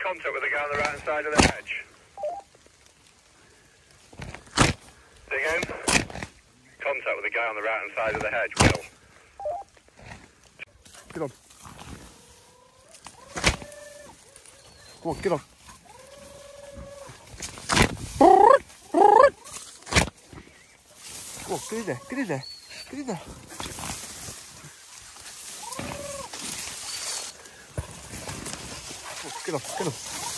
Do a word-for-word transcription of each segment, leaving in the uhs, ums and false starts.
contact with the guy on the right hand side of the hedge. Say again? Contact with the guy on the right hand side of the hedge, Will. Get on. Come on, get on. Come on, get in there, get in there, get in there. Come on, get on, get on.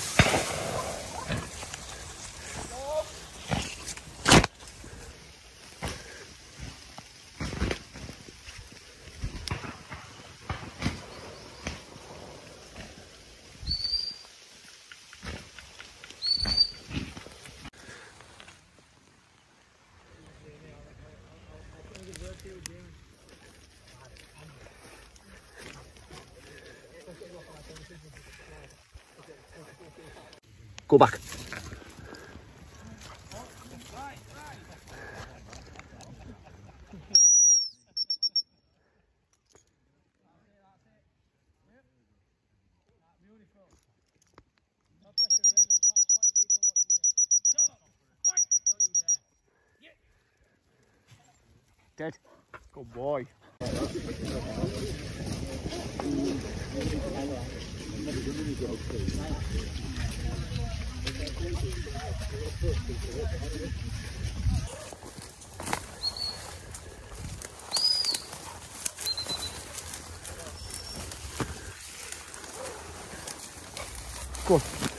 Go back. Dead. Good boy. Go on.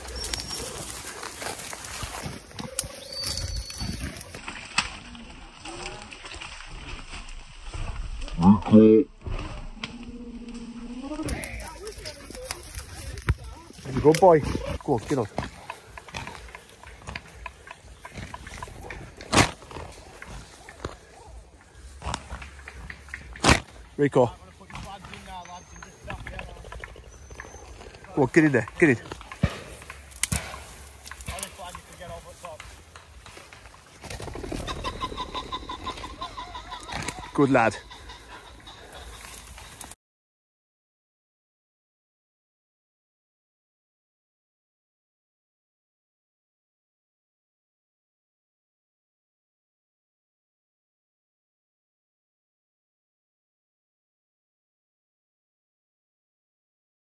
Rico. Good boy. Go on, get on. Rico. Go on, get in there, get in. Good lad.